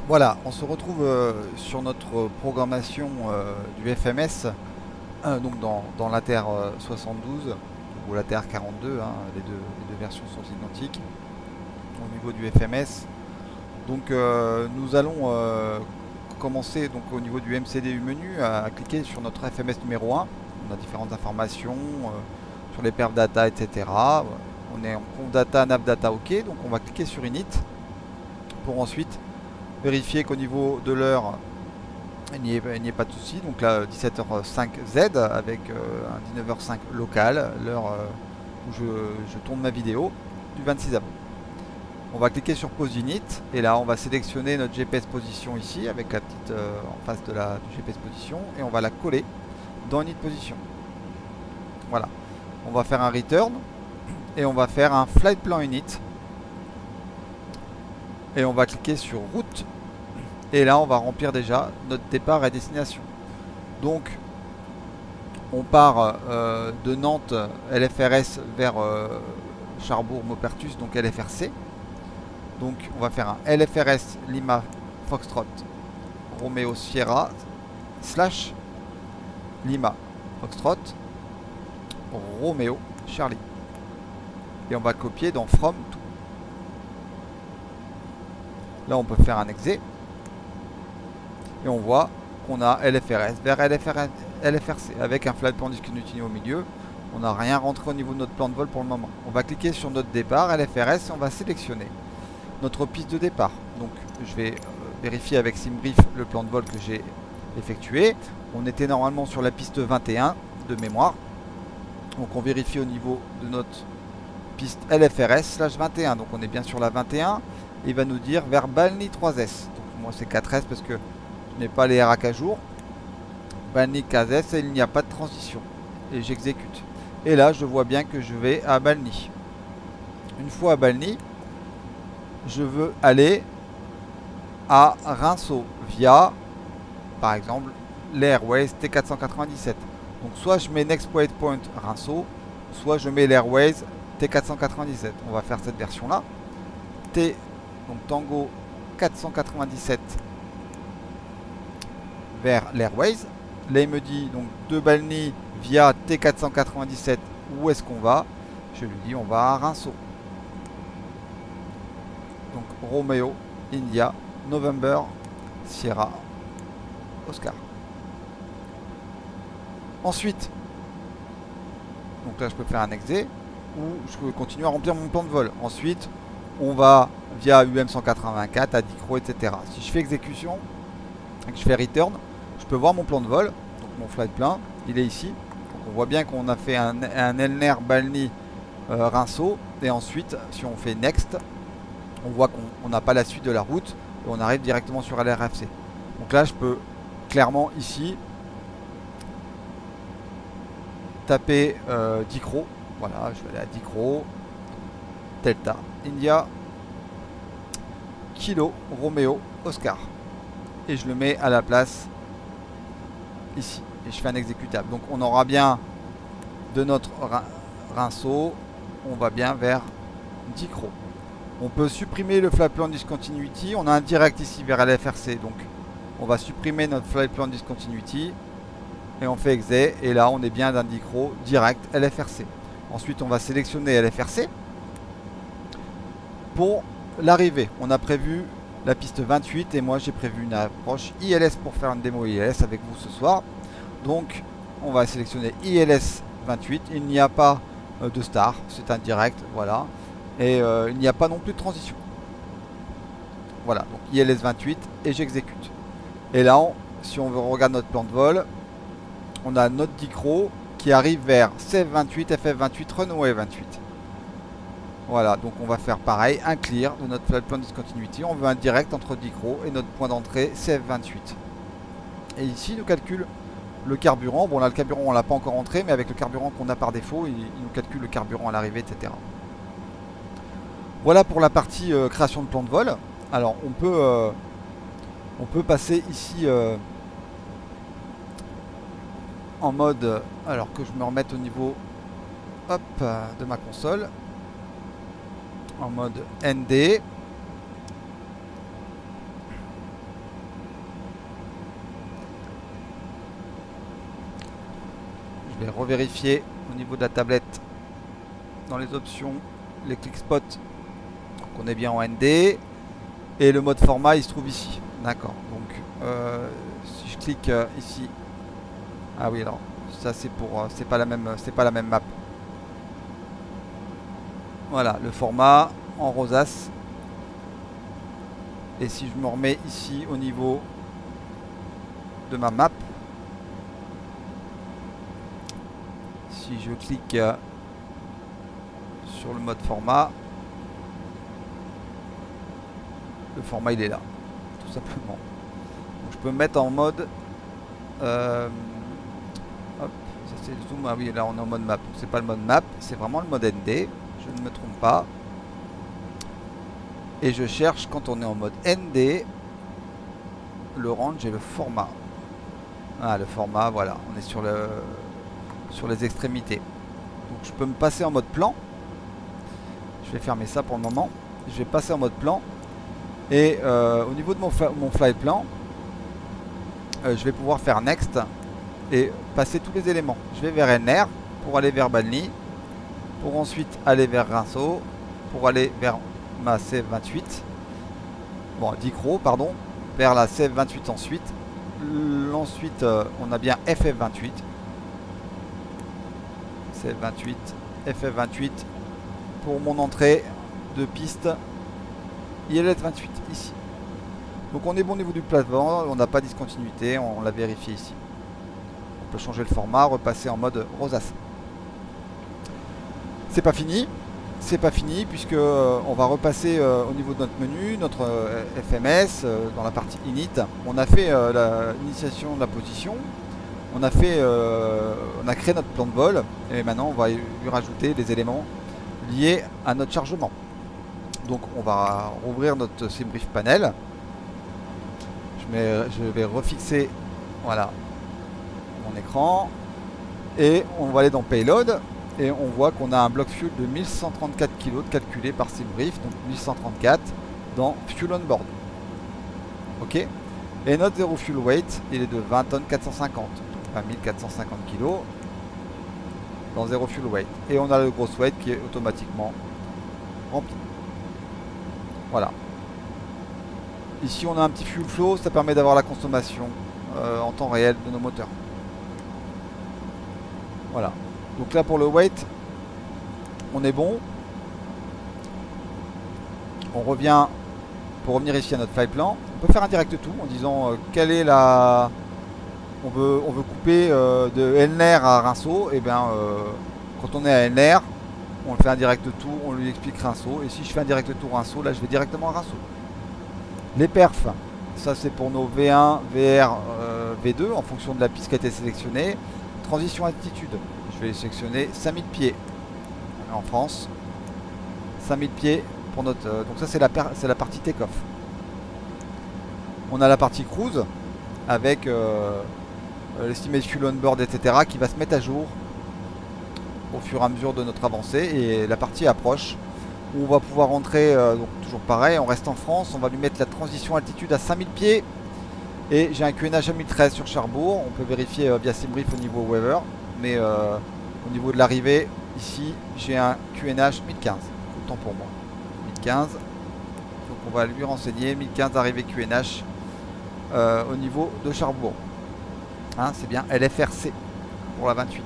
Voilà, on se retrouve sur notre programmation du FMS, donc dans l'ATR 72 ou l'ATR 42, hein, les deux versions sont identiques au niveau du FMS. Donc nous allons commencer donc, au niveau du MCDU menu à cliquer sur notre FMS numéro 1. On a différentes informations sur les perf data, etc. On est en conf data, nav data, ok. Donc on va cliquer sur init pour ensuite vérifier qu'au niveau de l'heure il n'y ait pas de souci. Donc là 17h05 Z avec un 19h05 local, l'heure où je tourne ma vidéo du 26 avril. On va cliquer sur pause init et là on va sélectionner notre GPS position ici avec la petite en face de du GPS position et on va la coller dans init position. Voilà. On va faire un return et on va faire un flight plan init et on va cliquer sur route. Et là, on va remplir déjà notre départ et destination. Donc, on part de Nantes LFRS vers Charbourg-Maupertus, donc LFRC. Donc, on va faire un LFRS Lima Foxtrot Romeo Sierra slash Lima Foxtrot Romeo Charlie. Et on va copier dans From to. Là, on peut faire un exé. Et on voit qu'on a LFRS vers LFRC avec un flight plan discontinuity au milieu. On n'a rien rentré au niveau de notre plan de vol pour le moment. On va cliquer sur notre départ LFRS et on va sélectionner notre piste de départ. Donc je vais vérifier avec SimBrief le plan de vol que j'ai effectué. On était normalement sur la piste 21 de mémoire. Donc on vérifie au niveau de notre piste LFRS/21. Donc on est bien sur la 21. Et il va nous dire vers Balny 3S. Donc moi c'est 4S parce que je n'ai pas les RAC à jour. Balny 15S et il n'y a pas de transition. Et j'exécute. Et là, je vois bien que je vais à Balny. Une fois à Balny, je veux aller à Rinceau via, par exemple, l'Airways T497. Donc soit je mets Next Waypoint Rinceau, soit je mets l'Airways T497. On va faire cette version-là. Donc Tango 497 vers l'Airways. Là il me dit donc de Balny via T497 où est-ce qu'on va. Je lui dis on va à Rinceau. Donc Romeo India November Sierra Oscar. Ensuite, donc là je peux faire un exé ou je peux continuer à remplir mon plan de vol. Ensuite on va via UM 184 à Dicro, etc. Si je fais exécution et que je fais return, je peux voir mon plan de vol. Donc mon flight plan, il est ici. Donc on voit bien qu'on a fait un Elner Balny Rinceau. Et ensuite, si on fait next, on voit qu'on n'a pas la suite de la route et on arrive directement sur LRFC. Donc là, je peux clairement ici taper Dicro. Voilà, je vais aller à Dicro, Delta, India, Kilo, Romeo, Oscar. Et je le mets à la place ici. Et je fais un exécutable. Donc on aura bien de notre Rinceau, on va bien vers Dicro. On peut supprimer le flight plan discontinuity. On a un direct ici vers LFRC. Donc on va supprimer notre flight plan discontinuity. Et on fait exé. Et là on est bien d'un Dicro direct LFRC. Ensuite on va sélectionner LFRC. Pour l'arrivée, on a prévu la piste 28 et moi j'ai prévu une approche ILS pour faire une démo ILS avec vous ce soir. Donc on va sélectionner ILS 28. Il n'y a pas de star, c'est un direct, voilà. Et il n'y a pas non plus de transition. Voilà, donc ILS 28 et j'exécute. Et là, si on veut regarder notre plan de vol, on a notre Dicro qui arrive vers CF28, FF28, Runway 28. Voilà, donc on va faire pareil, un clear de notre flight plan discontinuity. On veut un direct entre Dicro et notre point d'entrée CF28. Et ici, il nous calcule le carburant. Bon, là, le carburant, on l'a pas encore entré, mais avec le carburant qu'on a par défaut, il nous calcule le carburant à l'arrivée, etc. Voilà pour la partie création de plan de vol. Alors, on peut passer ici en mode, alors que je me remette au niveau hop, de ma console. En mode ND. vais revérifier au niveau de la tablette dans les options, les click spots, qu'on est bien en ND. Et le mode format il se trouve ici. D'accord. Donc si je clique ici. Ah oui, alors ça c'est pour c'est pas la même map. Voilà, le format en rosace. Et si je me remets ici au niveau de ma map, si je clique sur le mode format, le format il est là, tout simplement. Donc, je peux me mettre en mode hop, ça c'est le zoom. Ah oui, là on est en mode map. C'est pas le mode map, c'est vraiment le mode ND. Je ne me trompe pas. Et je cherche quand on est en mode ND le range et le format. Ah, le format, voilà, on est sur les extrémités. Donc je peux me passer en mode plan. Je vais fermer ça pour le moment. Je vais passer en mode plan. Et au niveau de mon fly plan, je vais pouvoir faire next et passer tous les éléments. Je vais vers NR pour aller vers Banli, pour ensuite aller vers Rinceau, pour aller vers ma CF28, bon, Dicro, pardon, vers la CF28 ensuite. Ensuite, on a bien FF28, CF28, FF28 pour mon entrée de piste ILS28 ici. Donc on est bon au niveau du plateforme, on n'a pas de discontinuité, on l'a vérifié ici. On peut changer le format, repasser en mode rosace. C'est pas fini. C'est pas fini puisque on va repasser au niveau de notre menu, notre FMS, dans la partie init. On a fait l'initiation de la position, on a créé notre plan de vol et maintenant on va lui rajouter des éléments liés à notre chargement. Donc on va rouvrir notre SimBrief panel. Je vais refixer, voilà, mon écran et on va aller dans Payload. Et on voit qu'on a un bloc fuel de 1134 kg calculé par SimBrief, donc 1134 dans Fuel on Board. Ok. Et notre zero fuel weight, il est de 20 tonnes 450, donc 1450 kg dans zero fuel weight. Et on a le gross weight qui est automatiquement rempli. Voilà. Ici on a un petit fuel flow, ça permet d'avoir la consommation en temps réel de nos moteurs. Voilà. Donc là pour le weight, on est bon. On revient, pour revenir ici à notre fly plan, on peut faire un direct tout en disant quelle est la... On veut couper de Elner à Rinceau. Et bien quand on est à Elner, on le fait un direct tout, on lui explique Rinceau. Et si je fais un direct tour Rinceau, là je vais directement à Rinceau. Les perfs, ça c'est pour nos V1, VR, V2 en fonction de la piste qui a été sélectionnée. Transition altitude. Je vais sélectionner 5000 pieds en France, 5000 pieds pour notre... donc ça c'est la partie take-off. On a la partie cruise avec l'estimé fuel on board, etc. qui va se mettre à jour au fur et à mesure de notre avancée. Et la partie approche où on va pouvoir rentrer, donc toujours pareil, on reste en France, on va lui mettre la transition altitude à 5000 pieds. Et j'ai un QNH à 1013 sur Cherbourg, on peut vérifier via SimBrief au niveau weather. Mais au niveau de l'arrivée, ici, j'ai un QNH 1015. Autant pour moi. 1015. Donc on va lui renseigner. 1015 arrivée QNH au niveau de Cherbourg. Hein, c'est bien LFRC pour la 28.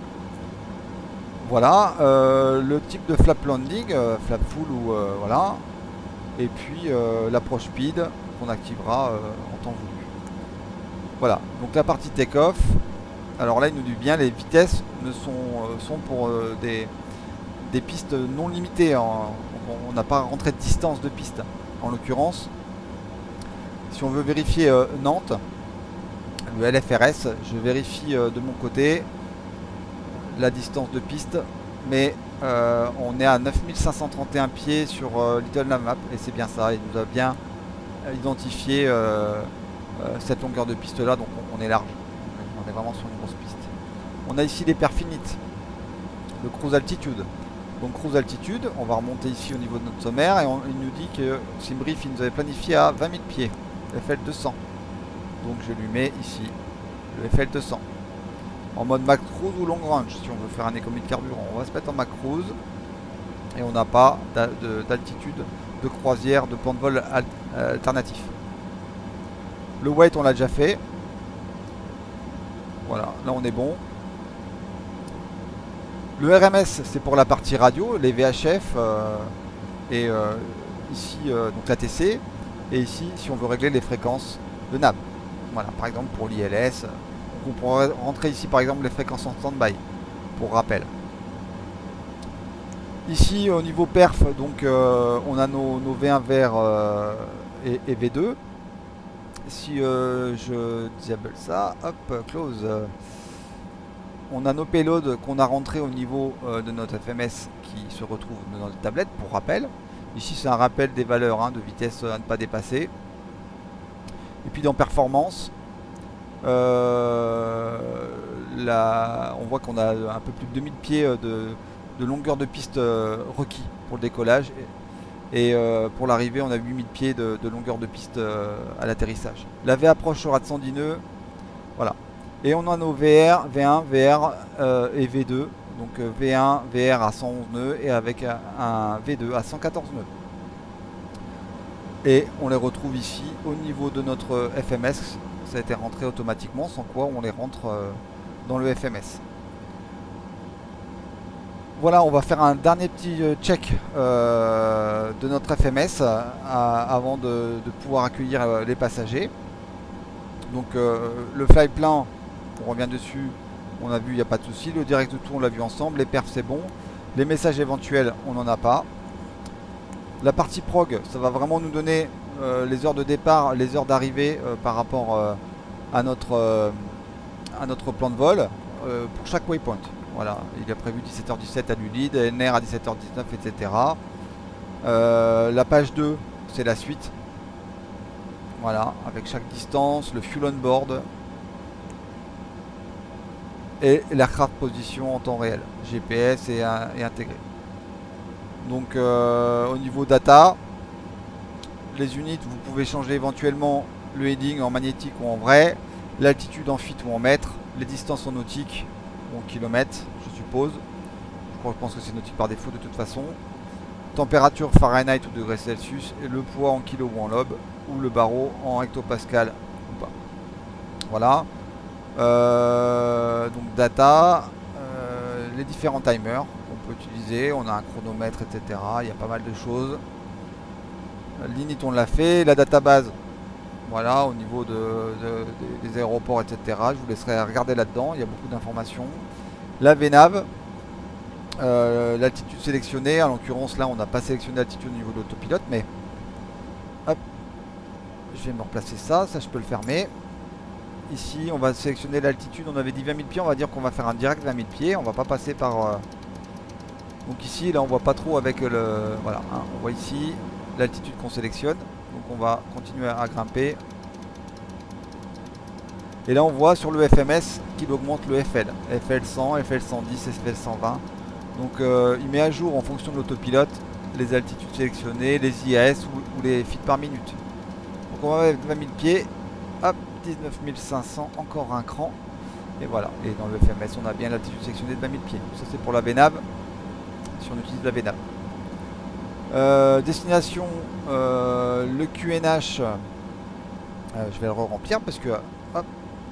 Voilà. Le type de flap landing, flap full ou voilà. Et puis l'approche speed qu'on activera en temps voulu. Voilà. Donc la partie take-off. Alors là il nous dit bien les vitesses sont pour des pistes non limitées, hein. On n'a pas rentré de distance de piste. En l'occurrence, si on veut vérifier Nantes, le LFRS, je vérifie de mon côté la distance de piste, mais on est à 9531 pieds sur Little Navmap et c'est bien ça, il nous a bien identifié cette longueur de piste là, donc on est large. On est vraiment sur une grosse piste. On a ici les perfinites, le cruise altitude. Donc cruise altitude, on va remonter ici au niveau de notre sommaire et il nous dit que SimBrief il nous avait planifié à 20 000 pieds, FL 200. Donc je lui mets ici le FL 200. en mode max cruise ou long range. Si on veut faire un économie de carburant, on va se mettre en max cruise. Et on n'a pas d'altitude de croisière, de plan de vol alternatif. Le weight, on l'a déjà fait. Voilà, là on est bon. Le RMS, c'est pour la partie radio, les VHF et ici donc la TC. Et ici, si on veut régler les fréquences de nav. Voilà, par exemple pour l'ILS, on pourrait rentrer ici par exemple les fréquences en stand-by, pour rappel. Ici au niveau perf, donc on a nos V1 VR et V2. Si je disable ça, hop, close. On a nos payloads qu'on a rentrés au niveau de notre FMS qui se retrouvent dans notre tablette pour rappel. Ici c'est un rappel des valeurs de vitesse à ne pas dépasser. Et puis dans performance, on voit qu'on a un peu plus de 2000 pieds de longueur de piste requis pour le décollage. Et pour l'arrivée, on a 8000 pieds de longueur de piste à l'atterrissage. La V approche sera de 110 nœuds. Voilà. Et on a nos VR, V1, VR et V2. Donc V1, VR à 111 nœuds et avec un V2 à 114 nœuds. Et on les retrouve ici au niveau de notre FMS. Ça a été rentré automatiquement, sans quoi on les rentre dans le FMS. Voilà, on va faire un dernier petit check de notre FMS avant de pouvoir accueillir les passagers. Donc le fly plan, on revient dessus, on a vu, il n'y a pas de souci. Le direct tour, on l'a vu ensemble. Les perfs, c'est bon. Les messages éventuels, on n'en a pas. La partie prog, ça va vraiment nous donner les heures de départ, les heures d'arrivée par rapport à notre plan de vol pour chaque waypoint. Voilà, il a prévu 17h17 à l'ULID, NR à 17h19, etc. La page 2, c'est la suite. Voilà, avec chaque distance, le fuel on board et l'aircraft position en temps réel, GPS et intégré. Donc au niveau data, les unités, vous pouvez changer éventuellement le heading en magnétique ou en vrai, l'altitude en feet ou en mètres, les distances en nautique ou en kilomètres, je suppose. Je pense que c'est nautique par défaut de toute façon. Température Fahrenheit ou degrés Celsius, et le poids en kilo ou en lobe, ou le barreau en hectopascal ou pas. Voilà. Donc data, les différents timers qu'on peut utiliser, on a un chronomètre, etc. Il y a pas mal de choses. L'init on l'a fait, la database, voilà, au niveau des aéroports, etc. Je vous laisserai regarder là-dedans, il y a beaucoup d'informations. La VNAV, l'altitude sélectionnée, en l'occurrence là on n'a pas sélectionné l'altitude au niveau de l'autopilote, mais hop, je vais me replacer ça je peux le fermer. Ici on va sélectionner l'altitude, on avait dit 20 000 pieds, on va dire qu'on va faire un direct 20 000 pieds, on va pas passer par... Donc ici là on voit pas trop avec le... Voilà, on voit ici l'altitude qu'on sélectionne, donc on va continuer à grimper. Et là on voit sur le FMS qu'il augmente le FL, FL 100, FL 110, FL 120. Donc il met à jour en fonction de l'autopilote les altitudes sélectionnées, les IAS ou les feet par minute. Donc on va avec 20 000 pieds, hop, 19 500, encore un cran. Et voilà, et dans le FMS on a bien l'altitude sélectionnée de 20 000 pieds. Ça c'est pour la VNAV, si on utilise la VNAV. Destination, le QNH, je vais le remplir parce que... Hop.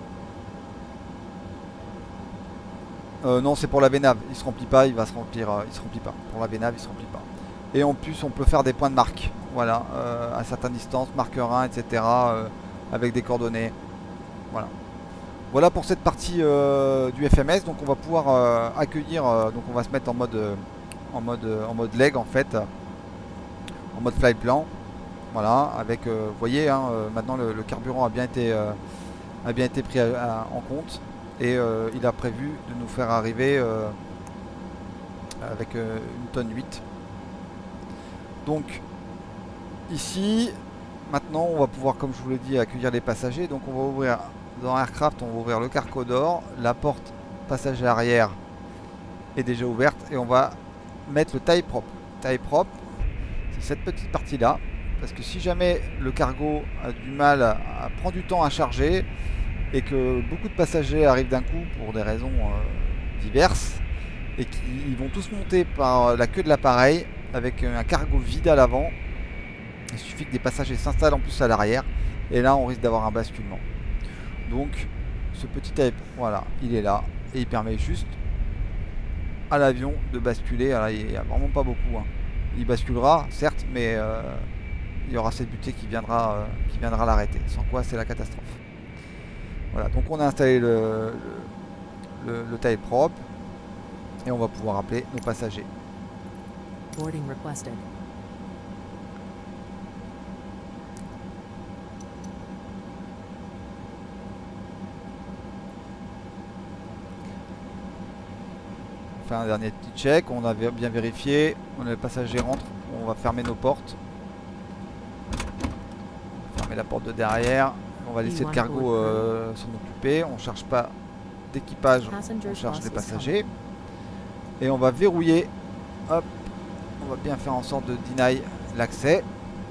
Non, c'est pour la VNAV, il se remplit pas, il va se remplir, il se remplit pas. Pour la VNAV, il se remplit pas. Et en plus, on peut faire des points de marque, voilà, à certaines distances, marqueur 1, etc., avec des coordonnées. Voilà. Voilà pour cette partie du FMS. Donc on va pouvoir accueillir, donc on va se mettre en mode leg en fait, en mode flight plan. Voilà, avec, vous voyez, maintenant le carburant a bien été pris en compte. Et il a prévu de nous faire arriver avec une tonne 8. Donc ici, maintenant on va pouvoir, comme je vous l'ai dit, accueillir les passagers. Donc on va ouvrir dans Aircraft, on va ouvrir le carcodor. La porte passager arrière est déjà ouverte. Et on va mettre le taille propre. Taille propre, c'est cette petite partie là. Parce que si jamais le cargo a du mal prend du temps à charger, et que beaucoup de passagers arrivent d'un coup pour des raisons diverses et qu'ils vont tous monter par la queue de l'appareil avec un cargo vide à l'avant. Il suffit que des passagers s'installent en plus à l'arrière et là on risque d'avoir un basculement. Donc ce petit type, voilà, il est là et il permet juste à l'avion de basculer. Alors, il n'y a vraiment pas beaucoup, hein. Il basculera certes, mais il y aura cette butée qui viendra l'arrêter, sans quoi c'est la catastrophe. Voilà, donc on a installé le tail prop et on va pouvoir appeler nos passagers. Boarding requested. On fait un dernier petit check, on a bien vérifié, on a les passagers rentrent, on va fermer nos portes. Fermer la porte de derrière, on va laisser le cargo s'en occuper, on ne charge pas d'équipage, on charge des passagers. Et on va verrouiller, hop, on va bien faire en sorte de deny l'accès.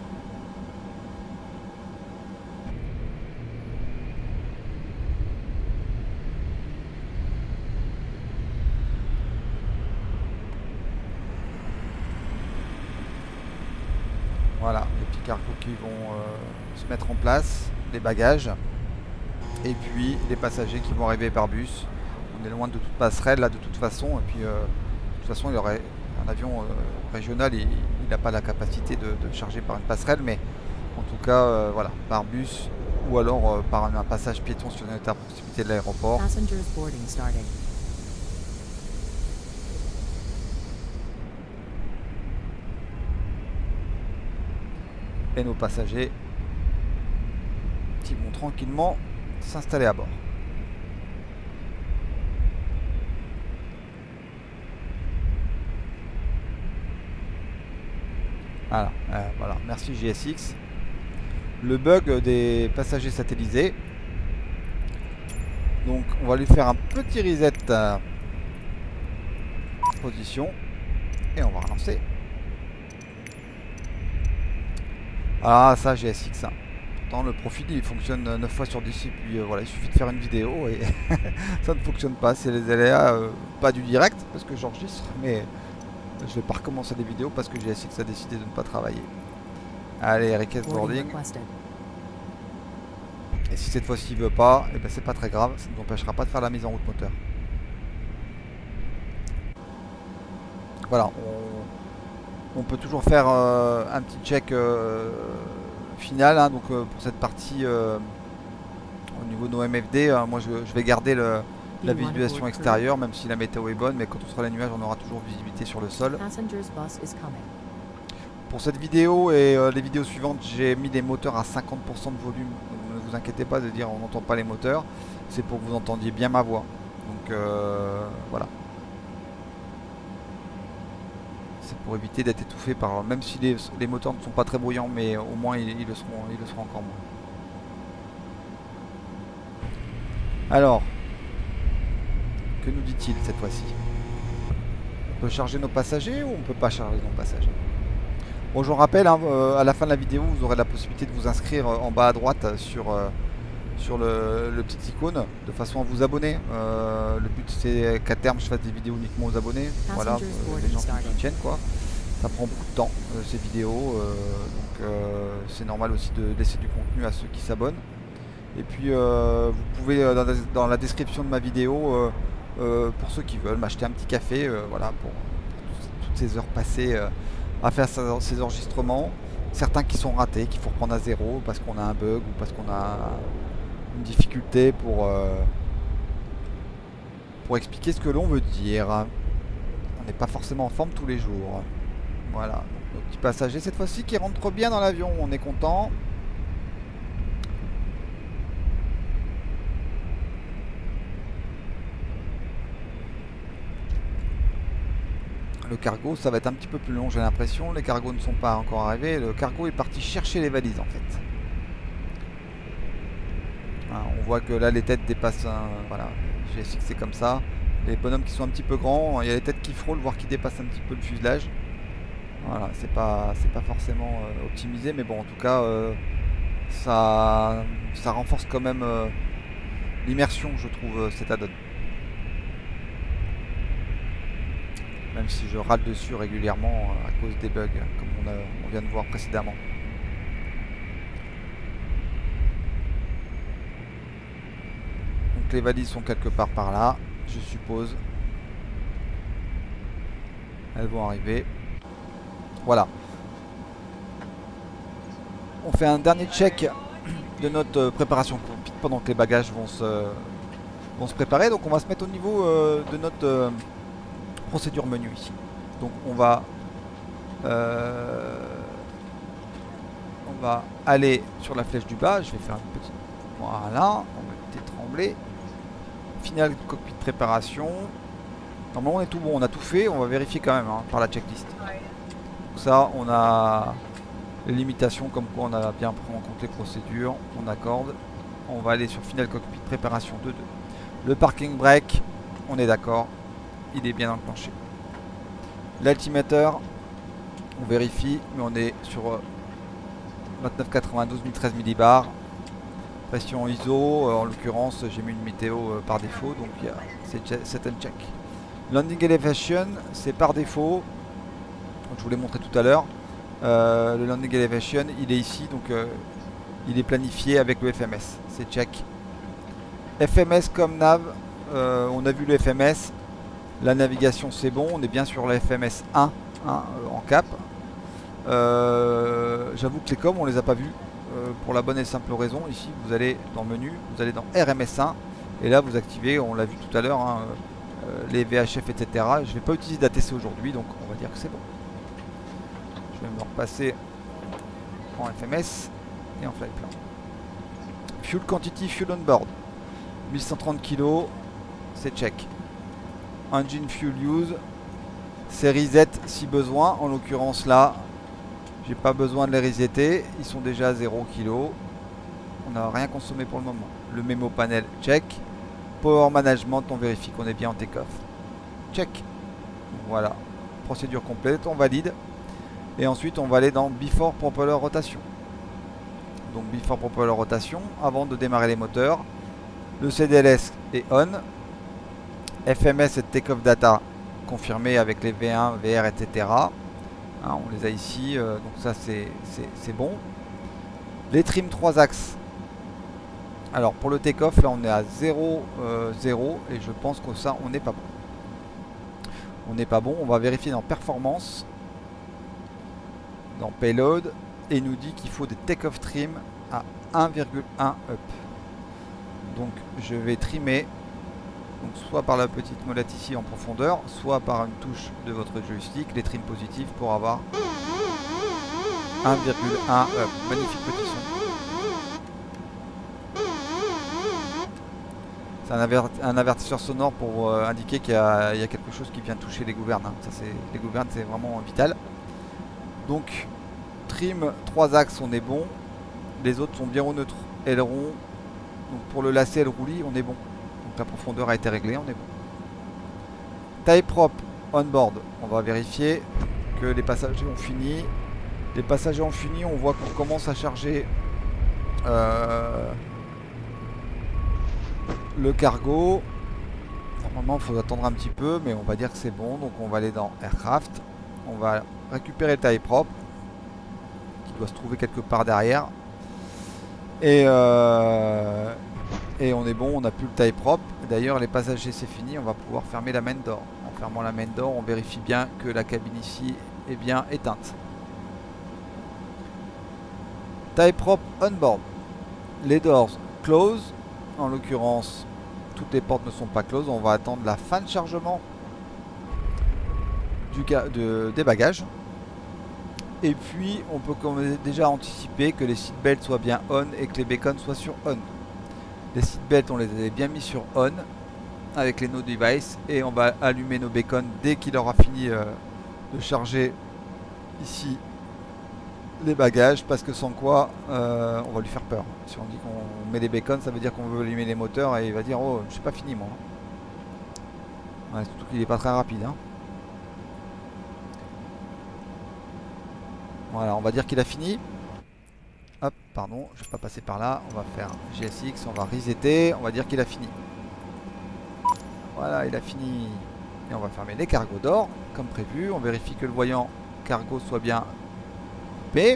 Voilà, les petits cargos qui vont se mettre en place, les bagages, et puis les passagers qui vont arriver par bus. On est loin de toute passerelle là de toute façon, et puis de toute façon il y aurait un avion régional, il n'a pas la capacité de charger par une passerelle, mais en tout cas voilà, par bus ou alors par un passage piéton si on est à proximité de l'aéroport. Et nos passagers qui vont tranquillement s'installer à bord. Voilà, voilà, merci GSX. Le bug des passagers satellisés. Donc on va lui faire un petit reset position et on va relancer. Ah ça GSX, hein. Pourtant le profil il fonctionne 9 fois sur 10 et puis voilà, il suffit de faire une vidéo et ça ne fonctionne pas. C'est les aléas, pas du direct parce que j'enregistre, mais je vais pas recommencer des vidéos parce que GSX a décidé de ne pas travailler. Allez, request boarding. Et si cette fois-ci il veut pas, et ben c'est pas très grave, ça ne nous empêchera pas de faire la mise en route moteur. Voilà, on peut toujours faire un petit check final, hein, donc pour cette partie au niveau de nos MFD, moi je vais garder la visualisation extérieure, même si la météo est bonne, mais quand on sera les nuages, on aura toujours visibilité sur le sol. Pour cette vidéo et les vidéos suivantes, j'ai mis les moteurs à 50% de volume. Donc, ne vous inquiétez pas de dire on n'entend pas les moteurs, c'est pour que vous entendiez bien ma voix. Donc voilà. C'est pour éviter d'être étouffé par, même si les moteurs ne sont pas très bruyants, mais au moins ils le seront encore moins. Alors, que nous dit-il cette fois-ci? On peut charger nos passagers ou on ne peut pas charger nos passagers? Bon, je vous rappelle, hein, à la fin de la vidéo, vous aurez la possibilité de vous inscrire en bas à droite sur le petit icône, de façon à vous abonner. Le but c'est qu'à terme je fasse des vidéos uniquement aux abonnés. Voilà, les gens qui me soutiennent quoi. Ça prend beaucoup de temps ces vidéos, donc c'est normal aussi de laisser du contenu à ceux qui s'abonnent. Et puis vous pouvez dans la description de ma vidéo, pour ceux qui veulent m'acheter un petit café, voilà, pour toutes ces heures passées à faire ces enregistrements. Certains qui sont ratés, qu'il faut reprendre à zéro parce qu'on a un bug ou parce qu'on a une difficulté pour expliquer ce que l'on veut dire. On n'est pas forcément en forme tous les jours. Voilà, nos petits passagers cette fois-ci qui rentrent bien dans l'avion, on est content. Le cargo, ça va être un petit peu plus long, j'ai l'impression. Les cargos ne sont pas encore arrivés. Le cargo est parti chercher les valises en fait. Voilà, on voit que là les têtes dépassent. Voilà, j'ai fixé comme ça. Les bonhommes qui sont un petit peu grands, il y a les têtes qui frôlent, voire qui dépassent un petit peu le fuselage. Voilà, c'est pas forcément optimisé, mais bon, en tout cas, ça renforce quand même l'immersion, je trouve, cet add-on. Même si je râle dessus régulièrement à cause des bugs, comme on vient de voir précédemment. Donc les valises sont quelque part par là, je suppose. Elles vont arriver. Voilà. On fait un dernier check de notre préparation cockpit pendant que les bagages vont se préparer. Donc on va se mettre au niveau de notre procédure menu ici. Donc on va aller sur la flèche du bas. Je vais faire une petite... Voilà, on va éviter de trembler. Final cockpit préparation. Normalement on est tout bon, on a tout fait. On va vérifier quand même hein, par la checklist. Donc ça on a les limitations comme quoi on a bien pris en compte les procédures. On accorde. On va aller sur final cockpit préparation 2.2. Le parking brake, on est d'accord. Il est bien enclenché. L'altimeter, on vérifie, mais on est sur 2992 1013 millibars. Pression ISO, en l'occurrence j'ai mis une météo par défaut, donc c'est set and check. Landing elevation, c'est par défaut. Je vous l'ai montré tout à l'heure. Le landing elevation, il est ici, donc il est planifié avec le FMS. C'est check. FMS comme nav, on a vu le FMS. La navigation c'est bon, on est bien sur la FMS 1 en cap. J'avoue que les coms on les a pas vus pour la bonne et simple raison. Ici vous allez dans menu, vous allez dans RMS1 et là vous activez, on l'a vu tout à l'heure, hein, les VHF etc. Je ne vais pas utiliser d'ATC aujourd'hui donc on va dire que c'est bon. Je vais me repasser en FMS et en flight plan. Fuel quantity, fuel on board. 1130 kg, c'est check. Engine fuel use, c'est reset si besoin. En l'occurrence là, j'ai pas besoin de les resetter. Ils sont déjà à 0 kg. On n'a rien consommé pour le moment. Le mémo panel, check. Power management, on vérifie qu'on est bien en take-off. Check. Voilà. Procédure complète, on valide. Et ensuite on va aller dans Before Propeller Rotation. Donc Before Propeller Rotation, avant de démarrer les moteurs. Le CDLS est on. FMS et Takeoff Data confirmé avec les V1, VR, etc. Hein, on les a ici, donc ça c'est bon. Les trim 3 axes. Alors pour le take-off, là on est à 0, 0 et je pense que ça on n'est pas bon. On n'est pas bon, on va vérifier dans Performance, dans Payload, et il nous dit qu'il faut des take-off trim à 1,1 up. Donc je vais trimer. Donc soit par la petite molette ici en profondeur, soit par une touche de votre joystick, les trims positifs pour avoir 1,1 up. Magnifique petit son. C'est un avertisseur sonore pour indiquer qu'il y a quelque chose qui vient toucher les gouvernes. Hein. Ça, les gouvernes c'est vraiment vital. Donc trim 3 axes on est bon. Les autres sont bien au neutre. Aileron. Donc pour le lacet et le roulis on est bon. La profondeur a été réglée, on est bon. Taille propre on board, on va vérifier que les passagers ont fini. Les passagers ont fini, on voit qu'on commence à charger le cargo. Normalement il faut attendre un petit peu, mais on va dire que c'est bon. Donc on va aller dans Aircraft, on va récupérer le taille propre qui doit se trouver quelque part derrière. Et on est bon, on n'a plus le taille propre. D'ailleurs les passagers c'est fini, on va pouvoir fermer la main door. En fermant la main door, on vérifie bien que la cabine ici est bien éteinte. Taille propre on board. Les doors close. En l'occurrence, toutes les portes ne sont pas closes. On va attendre la fin de chargement des bagages. Et puis on peut déjà anticiper que les seatbelts soient bien on et que les beacons soient sur on. Les seatbelts on les avait bien mis sur on avec les no device et on va allumer nos beacons dès qu'il aura fini de charger ici les bagages, parce que sans quoi on va lui faire peur. Si on dit qu'on met les beacons, ça veut dire qu'on veut allumer les moteurs et il va dire oh je suis pas fini moi. Ouais, surtout qu'il est pas très rapide hein. Voilà, on va dire qu'il a fini. Hop, pardon, je vais pas passer par là. On va faire GSX, on va resetter. On va dire qu'il a fini. Voilà, il a fini. Et on va fermer les cargos d'or, comme prévu. On vérifie que le voyant cargo soit bien coupé.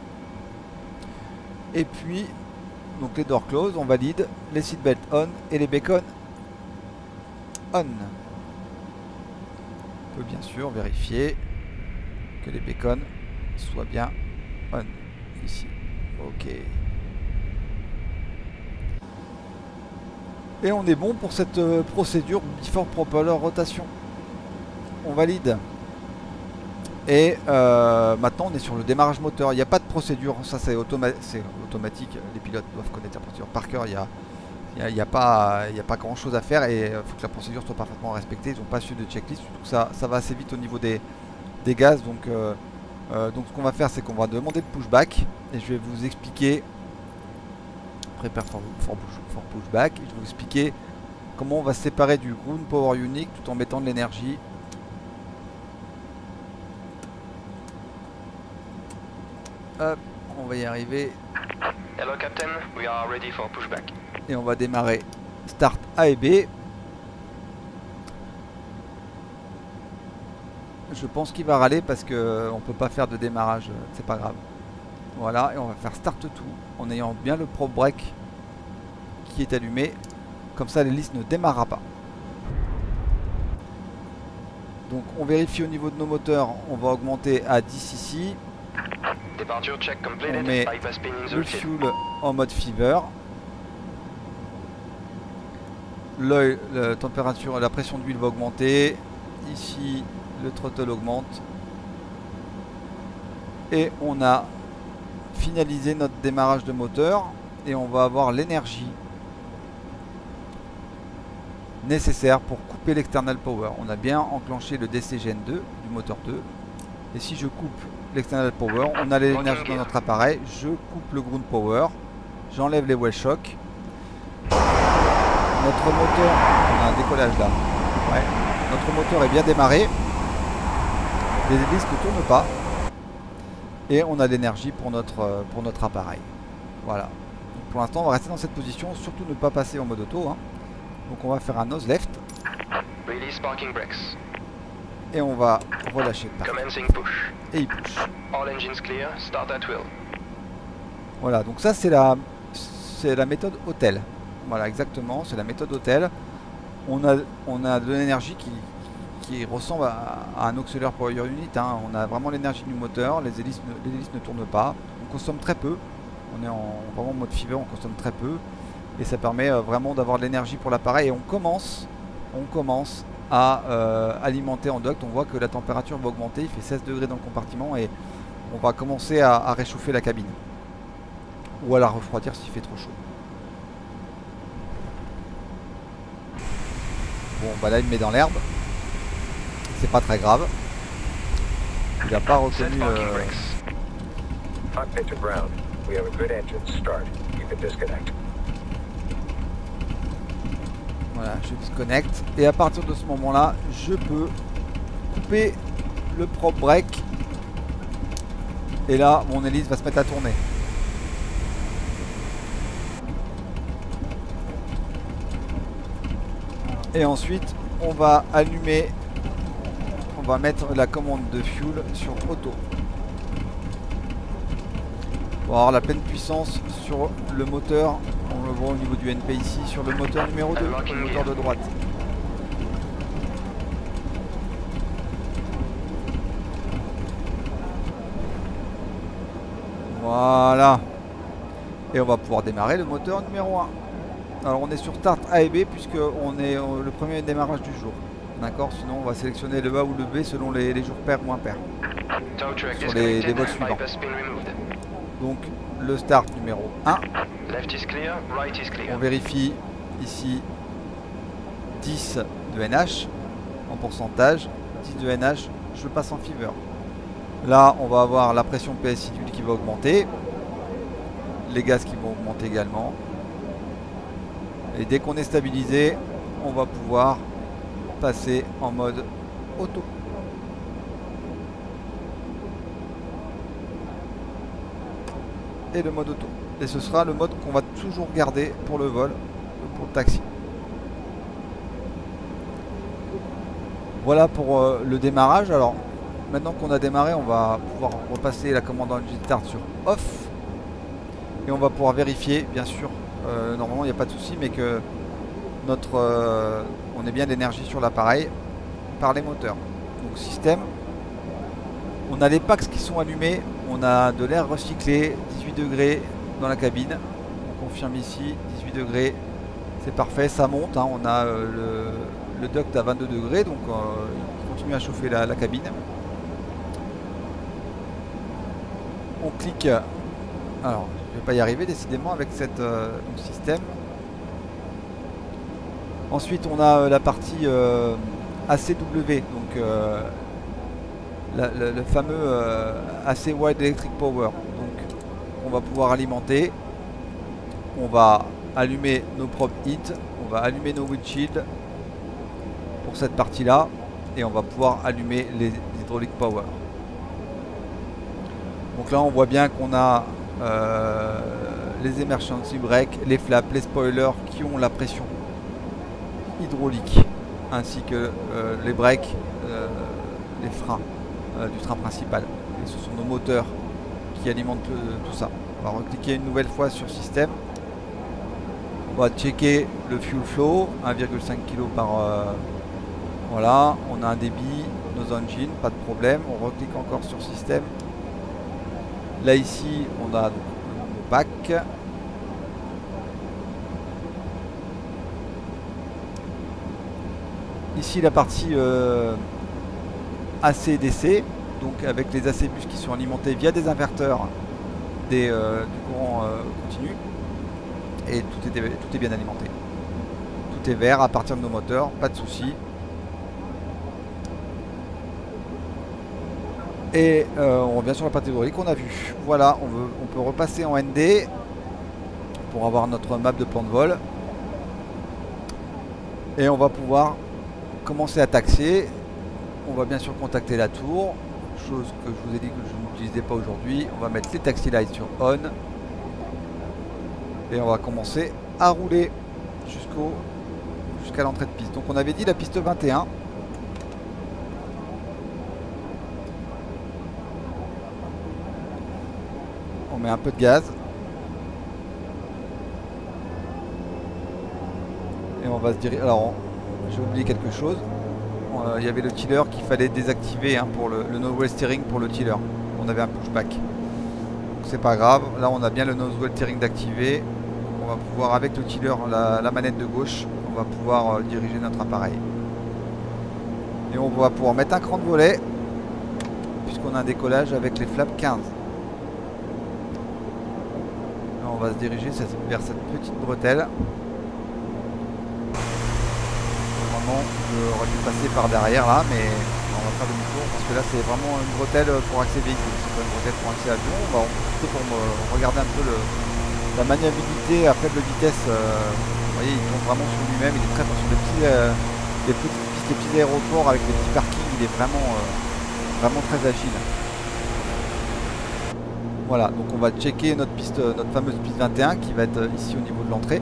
Et puis, donc les doors close, on valide. Les seatbelts on et les beacons on. On peut bien sûr vérifier que les beacons soient bien on. Ici. Ok. Et on est bon pour cette procédure before propeller rotation. On valide. Et maintenant on est sur le démarrage moteur. Il n'y a pas de procédure, ça c'est automatique. Les pilotes doivent connaître la procédure par cœur. Il n'y a pas grand chose à faire et il faut que la procédure soit parfaitement respectée. Ils n'ont pas su de checklist, surtout que ça va assez vite au niveau des gaz. Donc ce qu'on va faire, c'est qu'on va demander le pushback et je vais vous expliquer prepare for pushback. Et je vais vous expliquer comment on va se séparer du ground power unit tout en mettant de l'énergie. Hop, on va y arriver. Hello Captain, we are ready for pushback. Et on va démarrer start A et B. Je pense qu'il va râler parce que on peut pas faire de démarrage, c'est pas grave. Voilà, et on va faire start tout en ayant bien le prop brake qui est allumé. Comme ça l'hélice ne démarrera pas. Donc on vérifie au niveau de nos moteurs, on va augmenter à 10 ici. Departure check On completed. met Bypass pin le inserted. fuel en mode fever. La température, la pression d'huile va augmenter. Ici, le throttle augmente. Et on a finalisé notre démarrage de moteur. Et on va avoir l'énergie nécessaire pour couper l'external power. On a bien enclenché le DCGN2 du moteur 2. Et si je coupe l'external power, on a l'énergie dans notre appareil. Je coupe le ground power. J'enlève les well shocks. Notre moteur, on a un décollage là. Ouais. Notre moteur est bien démarré. Les hélices ne tournent pas. Et on a l'énergie pour notre appareil. Voilà. Donc pour l'instant, on va rester dans cette position. Surtout ne pas passer en mode auto. Hein. Donc on va faire un nose left. Release parking brakes. Et on va relâcher le parking. Commencing push. Et il push. All engines clear. Start at will. Voilà. Donc ça c'est la méthode hôtel. Voilà, exactement, c'est la méthode hôtel. On a de l'énergie qui ressemble à un auxiliaire power unit. Hein. On a vraiment l'énergie du moteur, les hélices ne tournent pas. On consomme très peu. On est vraiment en mode fever, on consomme très peu. Et ça permet vraiment d'avoir de l'énergie pour l'appareil. Et on commence à alimenter en duct. On voit que la température va augmenter, il fait 16 degrés dans le compartiment et on va commencer à réchauffer la cabine. Ou à la refroidir s'il fait trop chaud. Bon bah là il me met dans l'herbe. C'est pas très grave. Il n'a pas Set reconnu parking brakes. Cockpit to ground. We have a good engine. Start. You can disconnect. Voilà, je disconnecte. Et à partir de ce moment là, je peux couper le prop brake. Et là mon hélice va se mettre à tourner. Et ensuite on va allumer, on va mettre la commande de fuel sur auto pour avoir la pleine puissance sur le moteur. On le voit au niveau du NP ici, sur le moteur numéro 2, le moteur de droite. Voilà. Et on va pouvoir démarrer le moteur numéro 1. Alors on est sur start A et B puisque on est le premier démarrage du jour. D'accord. Sinon on va sélectionner le A ou le B selon les jours pairs ou impairs. Sur les vols suivants. Donc le start numéro 1. Left is clear, right is clear. On vérifie ici 10 de NH en pourcentage. 10 de NH, je passe en fever. Là on va avoir la pression PSI d'huile qui va augmenter. Les gaz qui vont augmenter également. Et dès qu'on est stabilisé, on va pouvoir passer en mode auto. et le mode auto. Et ce sera le mode qu'on va toujours garder pour le vol, pour le taxi. Voilà pour le démarrage. Alors maintenant qu'on a démarré, on va pouvoir repasser la commande engine start sur off. Et on va pouvoir vérifier, bien sûr, normalement il n'y a pas de souci, mais que on ait bien de l'énergie sur l'appareil par les moteurs. Donc système, on a les packs qui sont allumés, on a de l'air recyclé, 18 degrés dans la cabine. On confirme ici, 18 degrés, c'est parfait, ça monte, hein, on a le duct à 22 degrés, donc il continue à chauffer la cabine. On clique, alors je vais pas y arriver décidément avec cette système. Ensuite on a la partie ACW, donc le fameux AC Wide Electric Power, donc on va pouvoir alimenter. On va allumer nos propres hits, on va allumer nos windshields pour cette partie là, et on va pouvoir allumer les hydraulic power. Donc là on voit bien qu'on a les emergency brakes, les flaps, les spoilers qui ont la pression hydraulique, ainsi que les breaks, les freins du train principal. Et ce sont nos moteurs qui alimentent tout ça. On va recliquer une nouvelle fois sur système. On va checker le fuel flow, 1,5 kg par... voilà, on a un débit, nos engines, pas de problème. On reclique encore sur système. Là ici, on a nos packs. Ici la partie AC-DC, donc avec les AC bus qui sont alimentés via des inverteurs du courant continu. Et tout est bien alimenté. Tout est vert à partir de nos moteurs, pas de souci. Et on revient sur la partie hydraulique qu'on a vu. Voilà, on peut repasser en ND pour avoir notre map de plan de vol. Et on va pouvoir commencer à taxer. On va bien sûr contacter la tour, chose que je vous ai dit que je n'utilisais pas aujourd'hui. On va mettre les taxi lights sur on. Et on va commencer à rouler jusqu'à l'entrée de piste. Donc on avait dit la piste 21. On met un peu de gaz. Et on va se diriger. Alors j'ai oublié quelque chose. Il y avait le tiller qu'il fallait désactiver, hein, pour le nose steering pour le tiller. On avait un pushback. C'est pas grave. Là on a bien le nose steering d'activer. On va pouvoir, avec le tiller, la manette de gauche, on va pouvoir diriger notre appareil. Et on va pouvoir mettre un cran de volet, puisqu'on a un décollage avec les flaps 15. Là, on va se diriger vers cette petite bretelle. Normalement, j'aurais dû passer par derrière là, mais on va faire demi-tour, parce que là c'est vraiment une bretelle pour accès véhicule, c'est pas une bretelle pour accès avion. On va en profiter pour regarder un peu la maniabilité à faible vitesse. Vous voyez, il tourne vraiment sur lui-même, il est très sur les petites pistes, les petits aéroports avec les petits parkings, il est vraiment très agile. Voilà, donc on va checker notre fameuse piste 21 qui va être ici au niveau de l'entrée.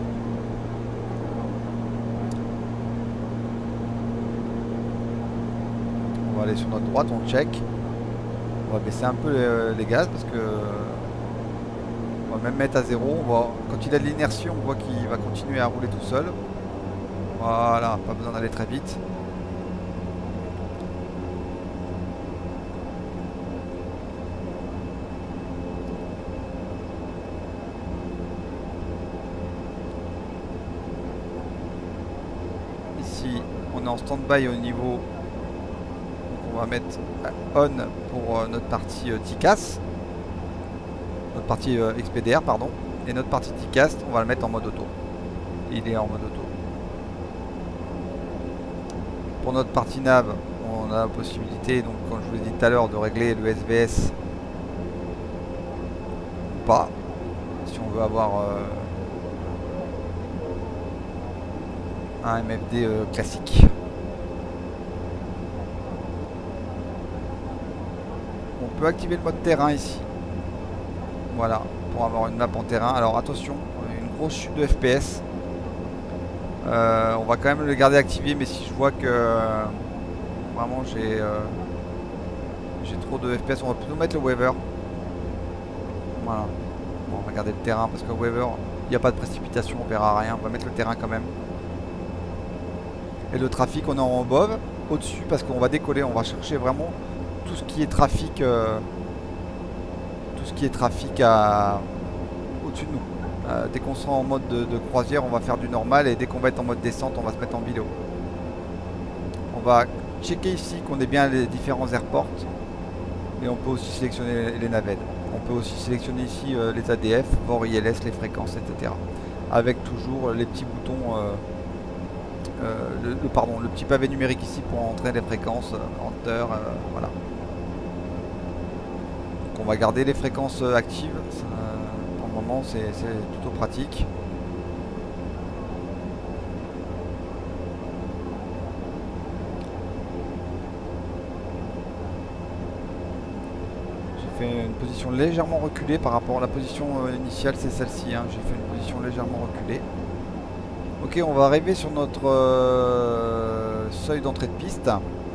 On va aller sur notre droite, on check. On va baisser un peu les gaz parce que on va même mettre à 0. Quand il a de l'inertie, on voit qu'il va continuer à rouler tout seul. Voilà, pas besoin d'aller très vite. Ici, on est en stand-by au niveau. Donc on va mettre on pour notre partie TCAS. Notre partie XPDR, pardon. Et notre partie TCAS, on va le mettre en mode auto. Il est en mode auto. Pour notre partie nav, on a la possibilité, donc comme je vous l'ai dit tout à l'heure, de régler le SVS ou pas. Si on veut avoir un MFD classique. On peut activer le mode terrain ici. Voilà, pour avoir une map en terrain. Alors attention, une grosse chute de FPS. On va quand même le garder activé, mais si je vois que vraiment j'ai trop de FPS, on va plutôt mettre le Weaver. Voilà. Bon, on va garder le terrain parce que Weaver, il n'y a pas de précipitation, on verra rien. On va mettre le terrain quand même. Et le trafic, on est en bove au-dessus parce qu'on va décoller. On va chercher vraiment tout ce qui est trafic, au-dessus de nous. Dès qu'on sera en mode de croisière, on va faire du normal, et dès qu'on va être en mode descente, on va se mettre en vidéo. On va checker ici qu'on ait bien les différents airports, et on peut aussi sélectionner les navettes. On peut aussi sélectionner ici les ADF, VOR ILS, les fréquences, etc. Avec toujours les petits boutons, le petit pavé numérique ici pour entrer les fréquences, Enter, voilà. Donc on va garder les fréquences actives. Pour le moment, c'est plutôt pratique. J'ai fait une position légèrement reculée par rapport à la position initiale, c'est celle-ci. Hein. J'ai fait une position légèrement reculée. Ok, on va arriver sur notre seuil d'entrée de piste.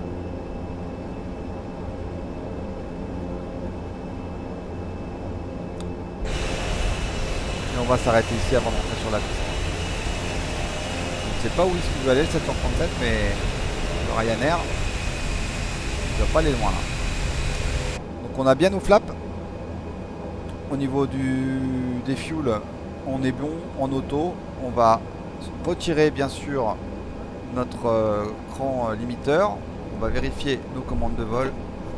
Et on va s'arrêter ici avant d'entrer sur la piste. Je ne sais pas où est-ce qu'il veut aller le 737, mais le Ryanair, il ne doit pas aller loin là. Donc on a bien nos flaps. Au niveau des fuels, on est bon en auto. On va retirer bien sûr notre cran limiteur. On va vérifier nos commandes de vol.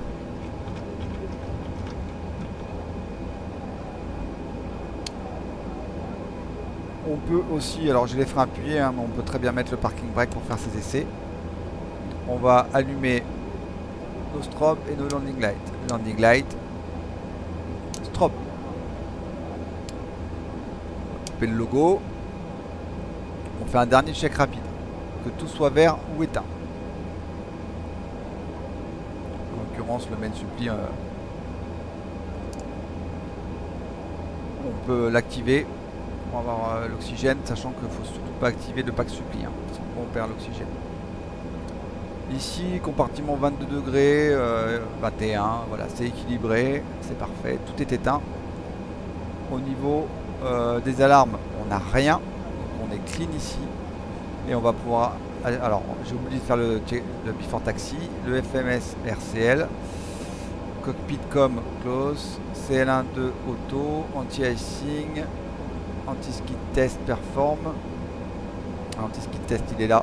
On peut aussi, alors j'ai les freins appuyés, hein, mais on peut très bien mettre le parking brake pour faire ses essais. On va allumer nos strobes et nos landing lights. Landing light, strobe. On coupe le logo. On fait un dernier check rapide, que tout soit vert ou éteint. En l'occurrence, le main suppli, on peut l'activer pour avoir l'oxygène, sachant qu'il ne faut surtout pas activer le pack suppli, hein, sinon on perd l'oxygène. Ici, compartiment 22 degrés, 21, voilà, c'est équilibré, c'est parfait, tout est éteint. Au niveau des alarmes, on n'a rien, donc on est clean ici. Et on va pouvoir, alors j'ai oublié de faire le before taxi, le FMS RCL, cockpit com close, CL12 auto, anti-icing, anti-skid test perform. Anti-skid test il est là.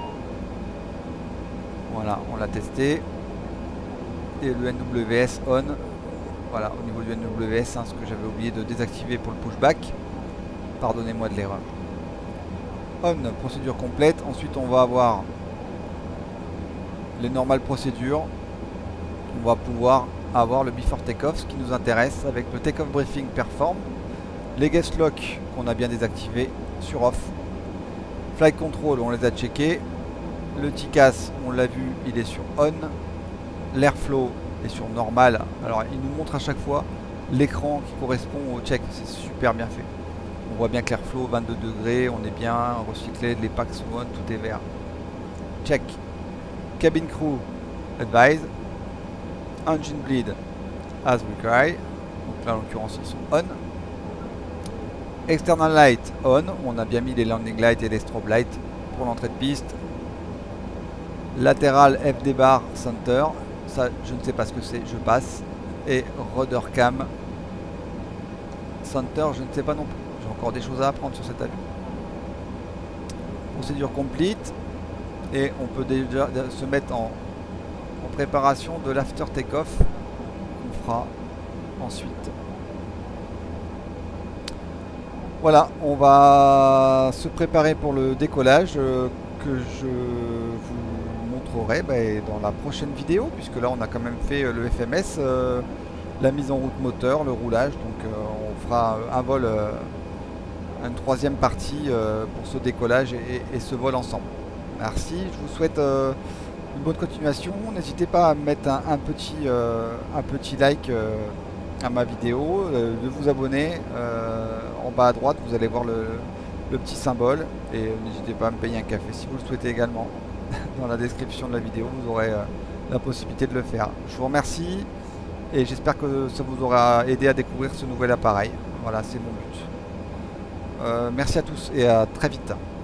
Voilà, on l'a testé. Et le NWS on. Voilà, au niveau du NWS, hein, ce que j'avais oublié de désactiver pour le pushback. Pardonnez-moi de l'erreur. On, procédure complète. Ensuite, on va avoir les normales procédures. On va pouvoir avoir le before takeoff, ce qui nous intéresse, avec le takeoff briefing perform. Les guest lock qu'on a bien désactivés sur off. Flight control, on les a checkés. Le TCAS, on l'a vu, il est sur on. L'airflow est sur normal. Alors, il nous montre à chaque fois l'écran qui correspond au check. C'est super bien fait. On voit bien que l'airflow 22 degrés, on est bien recyclé, les packs sont on, tout est vert. Check. Cabin crew advise. Engine bleed as required. Donc là en l'occurrence ils sont on. External light on. On a bien mis les landing lights et les strobe lights pour l'entrée de piste. Latéral FD bar center. Ça je ne sais pas ce que c'est, je passe. Et rudder cam center, je ne sais pas non plus. J'ai encore des choses à apprendre sur cet avion. Procédure complete. Et on peut déjà se mettre en préparation de l'after take-off qu'on fera ensuite. Voilà, on va se préparer pour le décollage que je vous montrerai dans la prochaine vidéo, puisque là on a quand même fait le FMS, la mise en route moteur, le roulage, donc on fera un vol, une troisième partie pour ce décollage et ce vol ensemble. Merci, je vous souhaite une bonne continuation. N'hésitez pas à mettre un petit like à ma vidéo, de vous abonner. En bas à droite, vous allez voir le petit symbole. Et n'hésitez pas à me payer un café si vous le souhaitez également. Dans la description de la vidéo, vous aurez la possibilité de le faire. Je vous remercie et j'espère que ça vous aura aidé à découvrir ce nouvel appareil. Voilà, c'est mon but. Merci à tous et à très vite.